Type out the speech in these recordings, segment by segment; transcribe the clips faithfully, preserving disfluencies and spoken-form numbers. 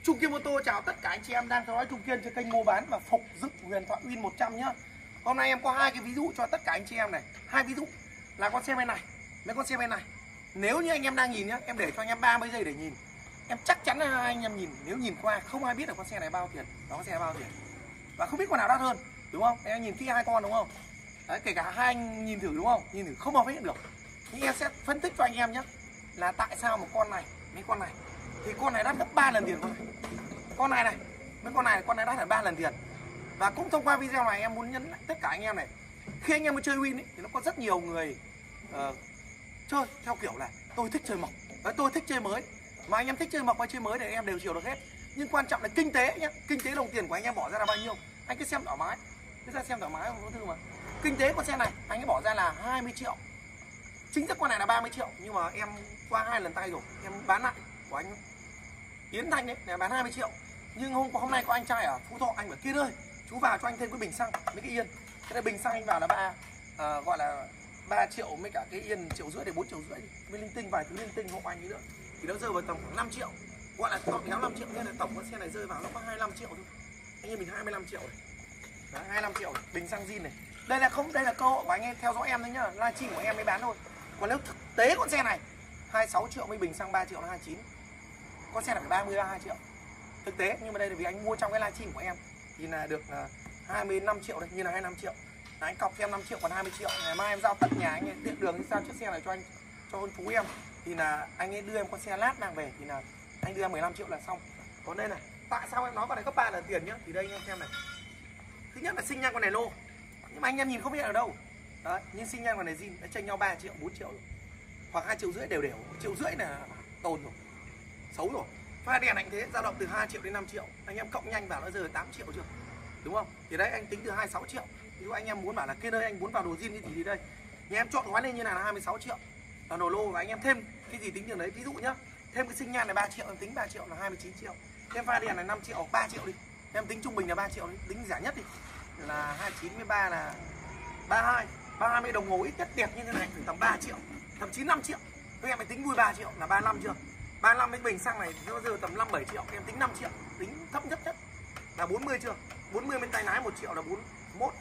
Trung Kiên Mô Tô chào tất cả anh chị em đang theo dõi Trung Kiên trên kênh mua bán và phục dựng huyền thoại Win một trăm nhá. Hôm nay em có hai cái ví dụ cho tất cả anh chị em này. Hai ví dụ là con xe bên này, mấy con xe bên này. Nếu như anh em đang nhìn nhá, em để cho anh em ba mươi giây để nhìn. Em chắc chắn là anh em nhìn, nếu nhìn qua không ai biết được con xe này bao tiền, đó con xe này bao tiền. Và không biết con nào đắt hơn, đúng không? Em nhìn kỹ hai con đúng không? Đấy, kể cả hai anh nhìn thử đúng không? Nhìn thử không bao biết được. Nhưng em sẽ phân tích cho anh em nhé, là tại sao một con này, mấy con này thì con này đắt gấp ba lần tiền con này. Con này này, mấy con này, con này đắt là ba lần tiền. Và cũng thông qua video này em muốn nhấn lại tất cả anh em này, khi anh em mới chơi Win ấy, thì nó có rất nhiều người uh, chơi theo kiểu là tôi thích chơi mộc, tôi thích chơi mới. Mà anh em thích chơi mộc hay chơi mới thì anh em đều chiều được hết. Nhưng quan trọng là kinh tế nhé, kinh tế đồng tiền của anh em bỏ ra là bao nhiêu. Anh cứ xem thoải mái, cứ ra xem thoải mái không có thư mà. Kinh tế con xe này anh ấy bỏ ra là hai mươi triệu. Chính thức con này là ba mươi triệu, nhưng mà em qua hai lần tay rồi, em bán lại của anh Yến Thanh đấy, là bán hai mươi triệu. Nhưng hôm hôm nay có anh trai ở Phú Thọ, anh bảo Kiên ơi, chú vào cho anh thêm cái bình xăng, mấy cái yên. Cái này bình xăng anh vào là ba à, gọi là ba triệu, mấy cả cái yên triệu rưỡi để bốn triệu rưỡi, với linh tinh vài thứ linh tinh hộ anh ấy nữa. Thì nó rơi vào tầm khoảng năm triệu, gọi là tổng kéo năm triệu, nên là tổng con xe này rơi vào nó có hai mươi lăm triệu thôi. Anh em mình hai mươi lăm triệu này. Đấy, hai mươi lăm triệu này, bình xăng zin này. Đây là không, đây là cơ hội của anh em theo dõi em thôi nhá, livestream của em mới bán thôi. Còn nếu thực tế con xe này hai mươi sáu triệu với bình xăng ba triệu là hai mươi chín. Con xe này phải ba mươi hai triệu. Thực tế, nhưng mà đây là vì anh mua trong cái livestream của em thì là được uh, hai mươi lăm triệu đây, như là hai mươi lăm triệu. Là anh cọc cho em năm triệu còn hai mươi triệu. Ngày mai em giao tận nhà anh ấy tiện đường giao chiếc xe này cho anh, cho con chú em. Thì là anh ấy đưa em con xe lát mang về thì là anh đưa em mười lăm triệu là xong. Còn đây này, tại sao em nói con này gấp ba lần tiền nhá? Thì đây anh em xem này. Thứ nhất là sinh nhan con này lô, nhưng mà anh em nhìn không biết ở đâu. Đấy, nhưng sinh nhan con này zin, nó chênh nhau ba triệu, bốn triệu rồi. Hoặc hai triệu rưỡi đều đều, triệu rưỡi là tồn rồi, xấu rồi. Pha đèn anh thế dao động từ hai triệu đến năm triệu, anh em cộng nhanh vào nó giờ tám triệu chưa, đúng không? Thì đấy anh tính từ hai mươi sáu triệu. Ví dụ anh em muốn bảo là kia đây anh muốn vào đồ zin cái gì thì đây, nhà em chọn gói lên như này là hai mươi sáu triệu là đồ lô, và anh em thêm cái gì tính tiền đấy. Ví dụ nhá, thêm cái sinh nhan là ba triệu, em tính ba triệu là hai mươi chín triệu. Thêm pha đèn là năm triệu, ba triệu đi, em tính trung bình là ba triệu đi, tính rẻ nhất đi là hai mươi chín với ba là ba mươi hai. ba mươi hai mấy đồng hồ ít nhất đẹp như thế này phải tầm ba triệu, thậm chí năm triệu. Các em phải tính vui ba triệu là ba mươi lăm chưa? ba mươi lăm cái bình xăng này nó giờ tầm năm bảy triệu, em tính năm triệu, tính thấp nhất nhất là bốn mươi chưa? bốn mươi bên tay lái một triệu là bốn mươi mốt.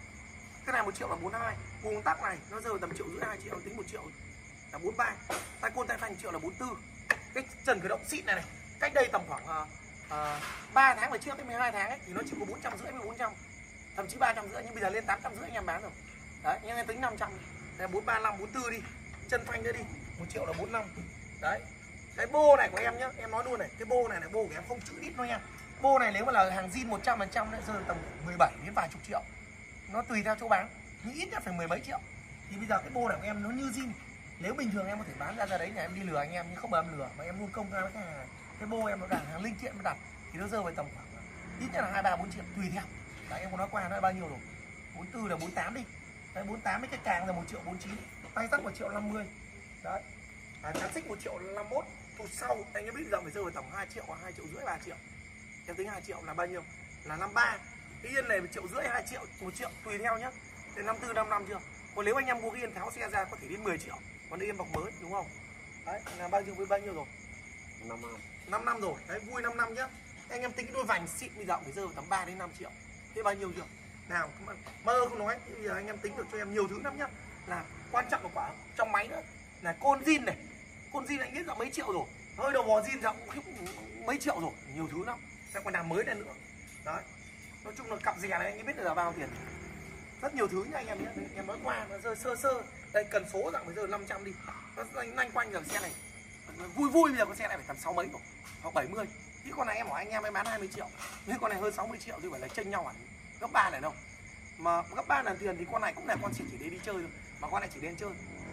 Cái này một triệu là bốn mươi hai. Cùng tắc này nó giờ tầm triệu rưỡi hai triệu, tính một triệu là bốn mươi ba. Tay côn tay phanh triệu là bốn mươi tư. Cái trần khởi động xịn này này, cách đây tầm khoảng uh, uh, ba tháng về trước đến mười hai tháng ấy, thì nó chỉ có bốn trăm rưỡi với bốn trăm, thậm chí ba trăm rưỡi, nhưng bây giờ lên tám trăm rưỡi anh em bán rồi. Đấy, nhưng em tính năm trăm, là bốn ba năm, bốn tư đi, chân phanh nữa đi, một triệu là bốn mươi lăm. Đấy, cái bô này của em nhá, em nói luôn này, cái bô này là bô của em không chữ đít đâu nha. Bô này nếu mà là hàng zin một trăm phần trăm nó rơi tầm mười bảy đến vài chục triệu, nó tùy theo chỗ bán, nhưng ít nhất phải mười mấy triệu. Thì bây giờ cái bô này của em nó như zin, nếu bình thường em có thể bán ra ra đấy nhà em đi lừa anh em, nhưng không bao em lừa, mà em luôn công ra với cái hàng, cái bô em nó đặt hàng linh kiện nó đặt thì nó rơi vào tầm khoảng ít nhất là hai ba bốn triệu tùy theo. Đấy, em có nói qua nó là bao nhiêu rồi, bốn tư là bốn mươi tám đi. Đấy, bốn mươi tám với cái càng là một triệu bốn mươi chín, tay sắt một triệu năm mươi. Đấy, à, cán xích một triệu năm mươi mốt. Tụt sau anh em biết giờ phải rơi vào tầm hai triệu hoặc hai triệu rưỡi ba triệu. Em tính hai triệu là bao nhiêu? Là năm mươi ba. Cái yên này một triệu rưỡi hai triệu, một triệu tùy theo nhá. Đến năm tư năm năm chưa? Còn nếu anh em mua cái yên tháo xe ra có thể đến mười triệu. Còn yên bọc mới đúng không? Đấy, là bao nhiêu với bao nhiêu rồi? năm năm. năm năm rồi. Đấy, vui năm năm nhá. Anh em tính cái đôi vành xịn bây giờ phải rơi vào tầm ba đến năm triệu. Thế bao nhiêu chưa? Nào, mơ không nói, bây giờ anh em tính được cho em nhiều thứ lắm nhá. Là quan trọng là quả trong máy nữa là côn zin này. Côn zin anh biết là mấy triệu rồi. Hơi đầu bò zin rộng mấy triệu rồi, nhiều thứ lắm. Sẽ còn làm mới lên nữa. Đấy. Nói chung là cặp dè này anh ấy biết được là bao tiền. Rất nhiều thứ nha anh em nhé. Em nói qua nó rơi sơ sơ. Đây cần số dạng phải rơi năm trăm đi. Nó nhanh quanh giờ xe này. Vui vui bây giờ con xe này phải tầm sáu mấy rồi, hoặc bảy mươi. Chứ con này em hỏi anh em mới bán hai mươi triệu. Nhưng con này hơn sáu mươi triệu thì phải là chênh nhau hẳn gấp ba này đâu. Mà gấp ba lần tiền thì con này cũng là con chỉ để đi chơi thôi, mà con này chỉ đến chơi.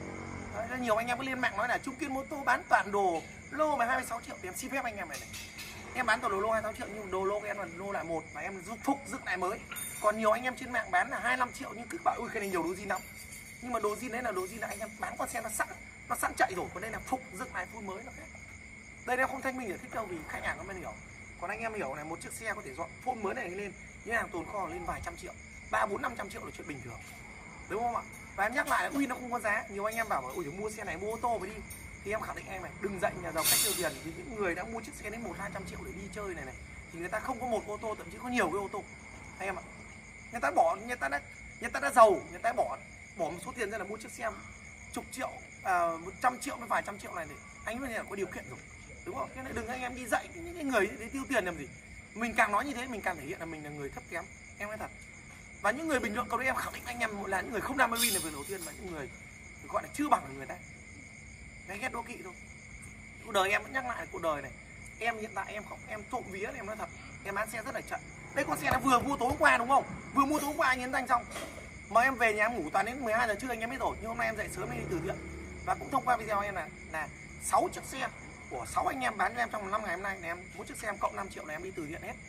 Đấy, nhiều anh em có lên mạng nói là Trung Kiên Mô Tô bán toàn đồ lô mà hai mươi sáu triệu thì em xin phép anh em này này. Em bán toàn đồ lô hai mươi sáu triệu nhưng đồ lô em là lô lại một và em giúp phục dựng lại mới. Còn nhiều anh em trên mạng bán là hai mươi lăm triệu nhưng cứ bảo ui cái này nhiều đồ zin lắm. Nhưng mà đồ zin đấy là đồ zin là anh em bán con xe nó sẵn, nó sẵn chạy rồi, còn đây là phục dựng lại full mới nó khác. Đây nó không thanh minh để thích đâu vì khách hàng nó mới hiểu. Còn anh em hiểu này, một chiếc xe có thể dọn full mới này lên, những hàng tồn kho lên vài trăm triệu, ba bốn năm trăm triệu là chuyện bình thường, đúng không ạ? Và em nhắc lại là uy nó không có giá. Nhiều anh em bảo ui muốn mua xe này mua ô tô phải đi, thì em khẳng định em này, đừng dạy nhà giàu cách tiêu tiền. Thì những người đã mua chiếc xe đến một hai trăm triệu để đi chơi này này thì người ta không có một ô tô, thậm chí có nhiều cái ô tô anh em ạ. Người ta bỏ, người ta đã người ta đã giàu, người ta bỏ bỏ một số tiền ra là mua chiếc xe chục triệu, à, một trăm triệu với vài trăm triệu này để anh mới là có điều kiện rồi, đúng không? Thế nên đừng anh em đi dạy những cái người để tiêu tiền làm gì. Mình càng nói như thế mình càng thể hiện là mình là người thấp kém, em nói thật. Và những người bình luận câu đấy em khẳng định anh em là những người không đam mê win là việc đầu tiên, và những người gọi là chưa bằng người ta, cái ghét đố kỵ thôi. Cuộc đời em vẫn nhắc lại cuộc đời này, em hiện tại em không em trộm vía, em nói thật, em bán xe rất là chậm. Đây con xe là vừa mua tối hôm qua đúng không? Vừa mua tối hôm qua anh Yến Thanh xong, mà em về nhà em ngủ toàn đến mười hai giờ trưa anh em biết rồi. Nhưng hôm nay em dậy sớm em đi từ thiện, và cũng thông qua video em là là sáu chiếc xe của sáu anh em bán cho em trong năm ngày hôm nay này, em mỗi chiếc xe em cộng năm triệu là em đi từ thiện hết.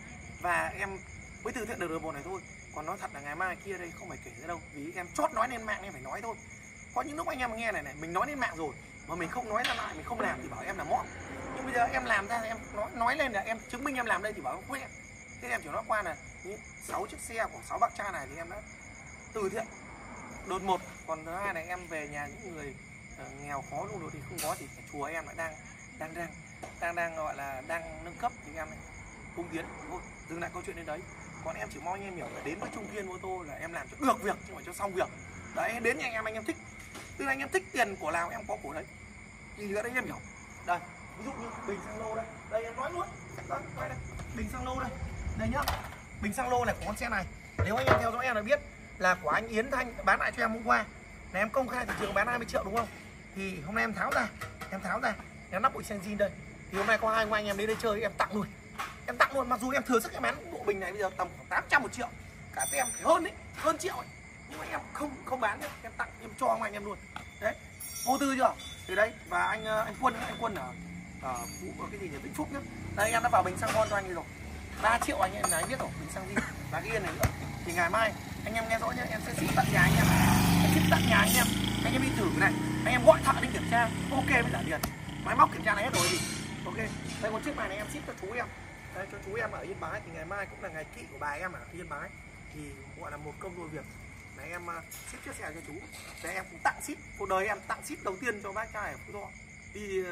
Và em mới từ thiện được được một này thôi. Còn nói thật là ngày mai kia đây không phải kể nữa đâu, vì em chót nói lên mạng em phải nói thôi. Có những lúc anh em nghe này này, mình nói lên mạng rồi mà mình không nói ra lại, mình không làm thì bảo em là mõm. Nhưng bây giờ em làm ra em nói nói lên là em chứng minh em làm đây thì bảo em quên. Thế em chỉ nói qua là những sáu chiếc xe của sáu bác cha này thì em đã từ thiện đột một. Còn thứ hai này em về nhà những người uh, nghèo khó luôn rồi thì không có thì chùa em lại đang đang đang đang đang gọi là đang nâng cấp thì em này cung tiến thôi, dừng lại câu chuyện đến đấy. Còn em chỉ mong anh em hiểu là đến với Trung Kiên ô tô là em làm cho được việc chứ không phải cho xong việc. Đấy, đến nhà anh em anh em thích, tức là anh em thích tiền của nào em có của đấy thì ở đây em hiểu. Đây ví dụ như bình xăng lô đây, đây em nói luôn đây, đây, đây. Bình xăng lô đây, đây nhá, bình xăng lô này của con xe này nếu anh em theo dõi em là biết là của anh Yến Thanh bán lại cho em hôm qua là em công khai thị trường bán hai mươi triệu đúng không? Thì hôm nay em tháo ra, em tháo ra em lắp bộ xăng zin đây, thì hôm nay có hai ông anh em đến đây chơi em tặng luôn, em tặng luôn. Mặc dù em thừa sức em bán bộ bình này bây giờ tầm khoảng tám trăm một triệu, cả em phải hơn đấy, hơn triệu ấy. Nhưng mà em không không bán nữa, em tặng em cho ông anh em luôn đấy, vô tư chưa? Từ đây và anh anh Quân anh Quân ở ở vụ cái gì nhỉ, Vĩnh Phúc nhá, đây em đã vào bình xăng ngon cho anh rồi, ba triệu anh em này biết rồi, bình xăng zin và cái yên này nữa. Thì ngày mai anh em nghe rõ nhá, em sẽ ship tận nhà anh em, em ship tận nhà anh em, anh em đi thử này, anh em gọi thợ đi kiểm tra, ok mới trả tiền, máy móc kiểm tra này hết rồi gì, ok. Đây một chiếc bài này em ship cho chú em, đây cho chú em ở Yên Bái, thì ngày mai cũng là ngày kỵ của bà em ở Yên Bái, thì gọi là một công đôi việc. Đấy em uh, ship chiếc xe cho chú, đấy em cũng tặng ship, cuộc đời em tặng ship đầu tiên cho bác trai ở Phú Thọ, đi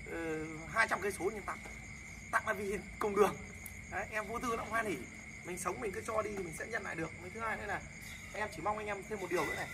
uh, hai trăm cây số nhưng tặng, tặng là vì cùng đường. Đấy, em vô tư nó cũng hoan hỉ, mình sống mình cứ cho đi thì mình sẽ nhận lại được. Với thứ hai nữa là em chỉ mong anh em thêm một điều nữa này,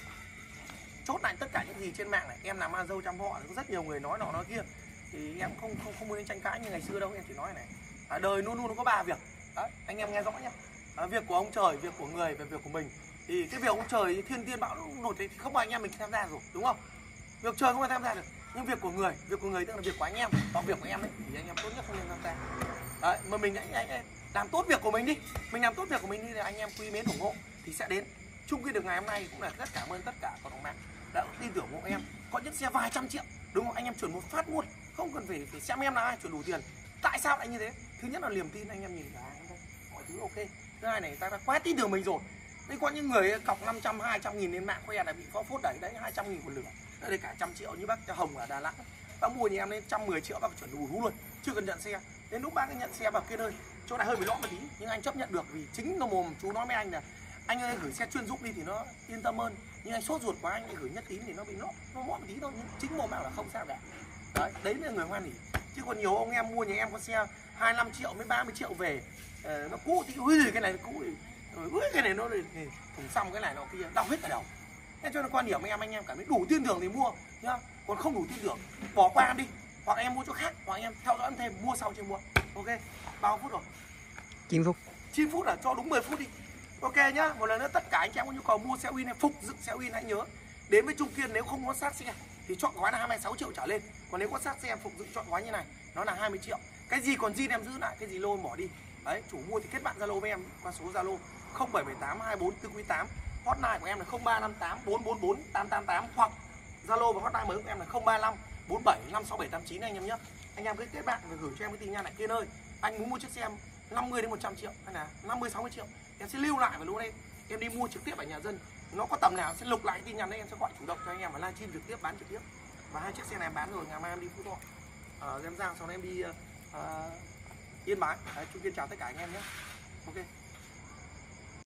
chốt lại tất cả những gì trên mạng này, em làm ăn dâu chăm họ, có rất nhiều người nói nọ nói kia, thì em không không không muốn đến tranh cãi như ngày xưa đâu, em chỉ nói này, à, đời luôn luôn nó có ba việc. Đấy, anh em nghe rõ nhá, à, việc của ông trời, việc của người và việc của mình. Thì cái việc ông trời thiên tiên bão nổi thì không phải anh em mình tham gia rồi, đúng không? Việc trời không phải tham gia được, nhưng việc của người, việc của người tức là việc của anh em, còn việc của em ấy thì anh em tốt nhất không nên tham gia. Đấy, mà mình anh, anh, anh làm tốt việc của mình đi, mình làm tốt việc của mình đi thì anh em quý mến ủng hộ thì sẽ đến. Chung quy được ngày hôm nay cũng là rất cảm ơn tất cả cộng đồng mạng đã tin tưởng ủng hộ em. Có những xe vài trăm triệu, đúng không? Anh em chuyển một phát luôn, không cần phải, phải xem em là ai chuyển đủ tiền. Tại sao lại như thế? Thứ nhất là niềm tin, anh em nhìn là mọi thứ ok. Thứ hai này ta đã quá tin tưởng mình rồi. Đây có những người cọc năm trăm, hai trăm nghìn lên mạng khoe là bị phó phốt đẩy đấy, hai trăm nghìn một lửa. Đây cả trăm triệu như bác Hồng ở Đà Lạt. Bác mua nhà em lên một trăm mười triệu bác chuyển đủ rú luôn, chưa cần nhận xe. Đến lúc bác ấy nhận xe vào kia nơi chỗ này hơi bị lõm một tí, nhưng anh chấp nhận được vì chính nó mồm chú nói với anh là anh ơi gửi xe chuyên dụng đi thì nó yên tâm hơn, nhưng anh sốt ruột quá anh gửi nhất tín thì nó bị nó nó mõm một tí thôi, nhưng chính mồm bảo là không sao cả. Đấy, đấy là người hoan hỉ. Chứ còn nhiều ông em mua nhà em có xe hai mươi lăm triệu với ba mươi triệu về, uh, nó cũ thì ui cái này nó cũ rồi, ui cái này nó thùng xong cái này nó kia đau hết cả đầu. Thế cho nên quan điểm anh em anh em cảm thấy đủ tin tưởng thì mua nhá, còn không đủ tin tưởng bỏ qua đi, hoặc anh em mua chỗ khác, hoặc anh em theo dõi em thêm mua sau chưa mua. Ok, bao phút rồi? chín phút. chín phút là cho đúng mười phút đi. Ok nhá, một lần nữa tất cả anh em có nhu cầu mua xe win hay phục dựng xe win hãy nhớ đến với Trung Kiên. Nếu không có sát xe thì chọn gói là hai mươi sáu triệu trở lên, còn nếu có sát xe phục dựng chọn gói như này nó là hai mươi triệu. Cái gì còn zin em giữ lại, cái gì lô em bỏ đi. Đấy, chủ mua thì kết bạn Zalo với em qua số Zalo không bảy bảy tám hai bốn tư quý tám, hotline của em là không ba năm tám bốn bốn bốn tám tám tám, hoặc Zalo và hotline mới của em là không ba năm bốn bảy năm sáu bảy tám chín anh em nhé. Anh em cứ kết bạn và gửi cho em cái tin nhắn này kia ơi, anh muốn mua chiếc xe năm mươi đến một trăm triệu hay là năm mươi sáu mươi triệu, em sẽ lưu lại và lúc đây em đi mua trực tiếp ở nhà dân, nó có tầm nào sẽ lục lại tin nhắn đấy, em sẽ gọi chủ động cho anh em và livestream trực tiếp bán trực tiếp. Và hai chiếc xe này em bán rồi, ngày mai em đi Phú Thọ, ở uh, Giang, sau đó em đi uh, uh, Yên Bái. Đấy, Trung Kiên chào tất cả anh em nhé. Ok.